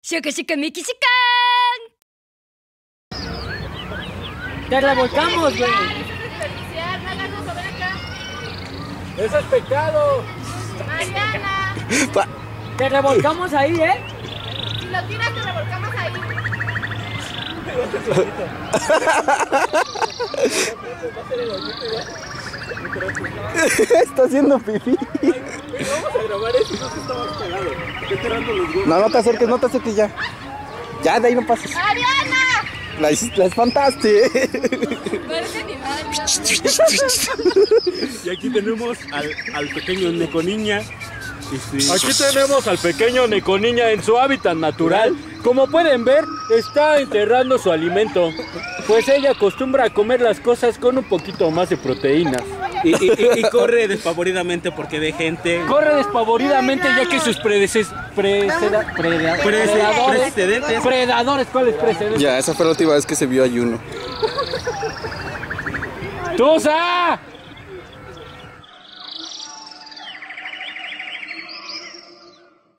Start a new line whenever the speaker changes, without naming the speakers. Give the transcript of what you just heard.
Shaka shaka miki shikan.
Te revolcamos, güey.
Eso es pecado.
Mariana,
Te revolcamos ahí, ¿eh?
si lo tiras te revolcamos ahí.
Está haciendo pipí.
Vamos a grabar eso, no estamos pegados. Estoy tirando los huevos.
No te acerques ya. Ya, de ahí no pases.
¡Mariana!
La espantaste.
Parece animal.
Y aquí tenemos al pequeño Neconiña. Aquí tenemos al pequeño Neconiña en su hábitat natural. Como pueden ver, está enterrando su alimento, pues ella acostumbra a comer las cosas con un poquito más de proteínas.
Y corre despavoridamente porque ve gente.
Corre despavoridamente ya que sus predadores. ¿Cuáles precedentes?
Ya, esa fue la última vez que se vio ayuno.
¡Tusa!